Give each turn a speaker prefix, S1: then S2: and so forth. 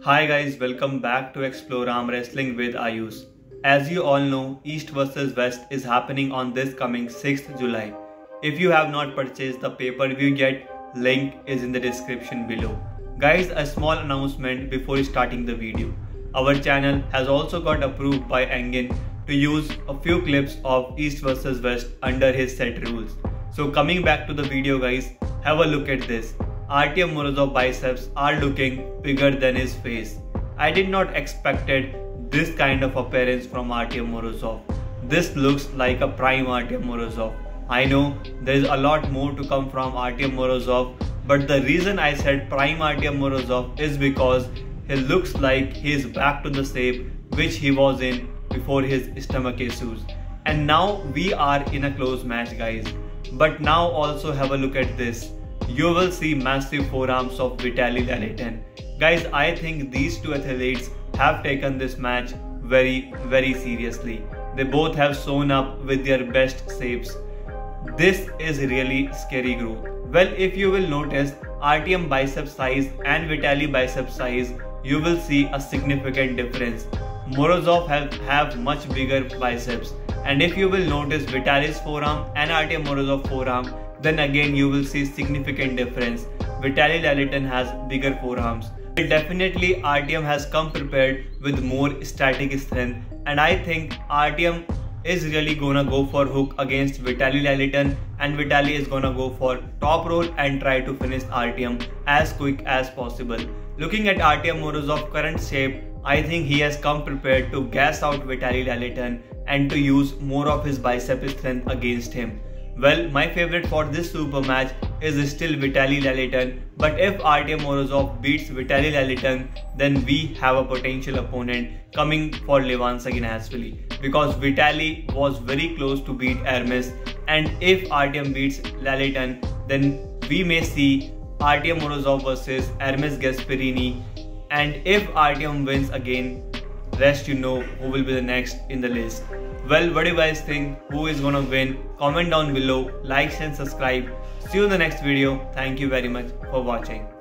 S1: Hi guys, welcome back to Explore Arm Wrestling with Ayush. As you all know, East vs West is happening on this coming 6th July. If you have not purchased the pay-per-view yet, link is in the description below. Guys, a small announcement before starting the video. Our channel has also got approved by Engin to use a few clips of East vs West under his set rules. So coming back to the video guys, have a look at this. Artyom Morozov biceps are looking bigger than his face. I did not expected this kind of appearance from Artyom Morozov. This looks like a prime Artyom Morozov. I know there is a lot more to come from Artyom Morozov, but the reason I said prime Artyom Morozov is because he looks like he is back to the shape which he was in before his stomach issues. And now we are in a close match guys. But now also have a look at this. You will see massive forearms of Vitaly Lalitin. Guys, I think these two athletes have taken this match very seriously. They both have shown up with their best shapes. This is really scary growth. Well, if you will notice Artyom bicep size and Vitaly bicep size, you will see a significant difference. Morozov have much bigger biceps, and if you will notice Vitaly's forearm and Artyom Morozov forearm, then again you will see significant difference. Vitaly Lalitin has bigger forearms. Definitely Artyom has come prepared with more static strength, and I think Artyom is really gonna go for hook against Vitaly Lalitin, and Vitaly is gonna go for top roll and try to finish Artyom as quick as possible. Looking at Artyom Morozov's current shape, I think he has come prepared to gas out Vitaly Lalitin and to use more of his bicep strength against him. Well, my favorite for this super match is still Vitaly Lalitin, but if Artyom Morozov beats Vitaly Lalitin, then we have a potential opponent coming for Levan Saginashvili, because Vitaly was very close to beat Hermes, and if Artyom beats Lalitin, then we may see Artyom Morozov versus Hermes Gasparini, and if Artyom wins again, rest you know who will be the next in the list. Well, what do you guys think? Who is gonna win? Comment down below, like and subscribe. See you in the next video. Thank you very much for watching.